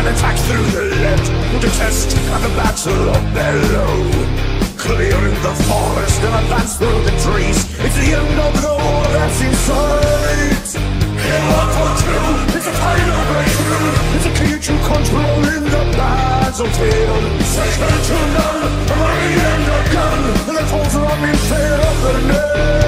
and attack through the left. To test at the battle of below. Clearing the forest and advance through the trees. It's the end of the war that's in sight. In 142, it's a final breakthrough. It's a key to controlling the battlefield. Second to none, from the end of gun, and the force of in fear of the name.